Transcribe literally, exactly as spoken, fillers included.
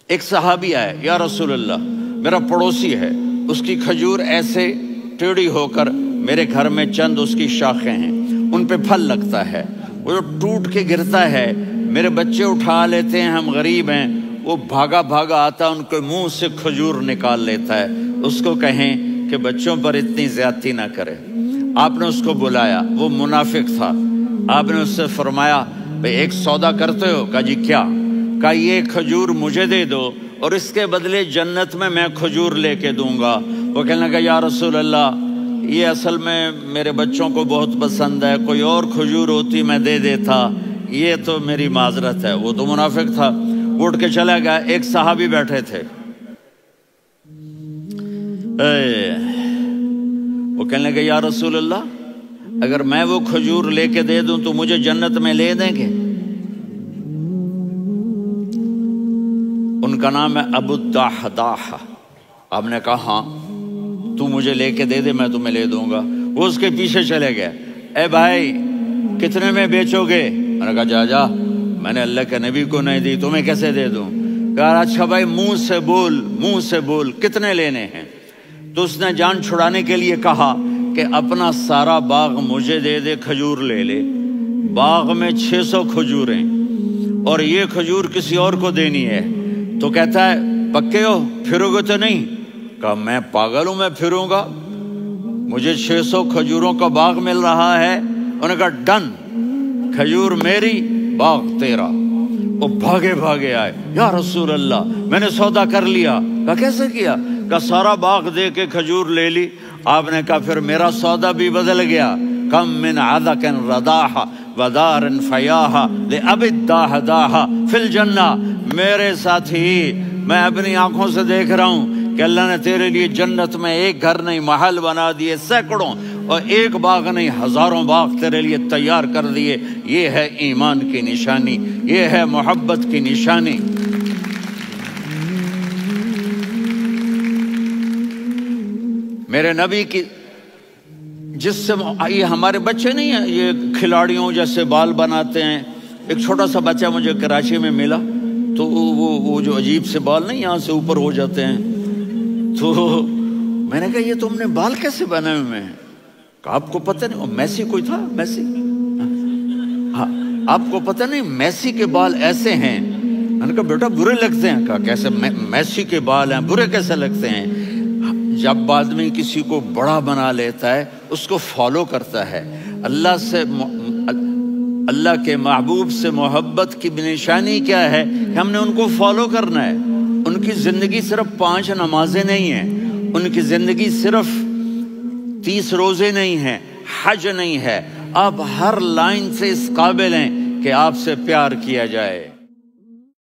ایک صحابی آئے، یا رسول اللہ میرا پڑوسی ہے، اس کی کھجور ایسے ٹیڑھی ہو کر میرے گھر میں چند اس کی شاخیں ہیں، ان پہ پھل لگتا ہے، وہ جو ٹوٹ کے گرتا ہے میرے بچے اٹھا لیتے ہیں، ہم غریب ہیں، وہ بھاگا بھاگا آتا ان کے منہ سے کھجور نکال لیتا ہے، اس کو کہیں کہ بچوں پر اتنی زیادتی نہ کرے۔ آپ نے اس کو بلایا، وہ منافق تھا، آپ نے اس سے فرمایا بھئی ایک سودا کرتے ہو؟ کہا جی کیا؟ کہا یہ کھجور مجھے دے دو اور اس کے بدلے جنت میں میں کھجور لے کے دوں گا۔ وہ کہنے لگا یا رسول اللہ یہ اصل میں میرے بچوں کو بہت پسند ہے، کوئی اور کھجور ہوتی میں دے دیتا، یہ تو میری معذرت ہے۔ وہ تو منافق تھا، اٹھ کے چلا گیا۔ ایک صحابی بیٹھے تھے، وہ کہنے لگے یا رسول اللہ اگر میں وہ کھجور لے کے دے دوں تو مجھے جنت میں لے دیں گے؟ ان کا نام ہے ابو الدحداح۔ آپ نے کہا ہاں تو مجھے لے کے دے دے میں تمہیں لے دوں گا۔ وہ اس کے پیچھے چلے گئے، اے بھائی کتنے میں بیچو گے؟ میں نے کہا جا جا میں نے اللہ کے نبی کو نہیں دی، تمہیں کیسے دے دوں؟ کہا اچھا بھائی منہ سے بول، منہ سے بول کتنے لینے ہیں؟ تو اس نے جان چھڑانے کے لیے کہا کہ اپنا سارا باغ مجھے دے دے، کھجور لے لے۔ باغ میں چھ سو کھجوریں اور یہ کھجور کسی اور کو دینی ہے۔ تو کہتا ہے پکے ہو، پھرو گے تو نہیں؟ کہا میں پاگل ہوں، میں پھروں گا؟ مجھے چھ سو کھجوروں کا باغ مل رہا ہے۔ انہوں نے کہا ڈن، کھجور میری باغ تیرا۔ وہ بھاگے بھاگے آئے، یا رسول اللہ میں نے سودا کر لیا۔ کہا کیسے کیا؟ کہا سارا باغ دے کے کھجور لے لی۔ آپ نے کہا پھر میرا سودا بھی بدل گیا۔ کم من عدق رداح ودار فیاح لأبی الدحداح فی الجنہ۔ میرے ساتھی میں اپنی آنکھوں سے دیکھ رہا ہوں کہ اللہ نے تیرے لیے جنت میں ایک گھر نہیں محل بنا دیے سینکڑوں، اور ایک باغ نہیں ہزاروں باغ تیرے لیے تیار کر دیے۔ یہ ہے ایمان کی نشانی، یہ ہے محبت کی نشانی۔ میرے نبی کی جس سے یہ ہمارے بچے نہیں ہیں یہ کھلاڑیوں جیسے بال بناتے ہیں۔ ایک چھوٹا سا بچہ مجھے کراچی میں ملا تو وہ وہ جو عجیب سے بال نہیں یہاں سے اوپر ہو جاتے ہیں، تو میں نے کہا یہ تم نے بال کیسے بنائے ہوئے ہیں؟ کہا آپ کو پتہ نہیں؟ میسی کوئی تھا، میسی، ہاں آپ کو پتہ نہیں میسی کے بال ایسے ہیں؟ میں نے کہا بیٹا برے لگتے ہیں۔ کہا کیسے؟ میسی کے بال ہیں برے کیسے لگتے ہیں؟ جب آدمی کسی کو بڑا بنا لیتا ہے اس کو فالو کرتا ہے۔ اللہ سے اللہ کے محبوب سے محبت کی نشانی کیا ہے کہ ہم نے ان کو فالو کرنا ہے۔ ان کی زندگی صرف پانچ نمازیں نہیں ہیں، ان کی زندگی صرف تیس روزے نہیں ہیں، حج نہیں ہے۔ آپ ہر لائن سے اس قابل ہیں کہ آپ سے پیار کیا جائے۔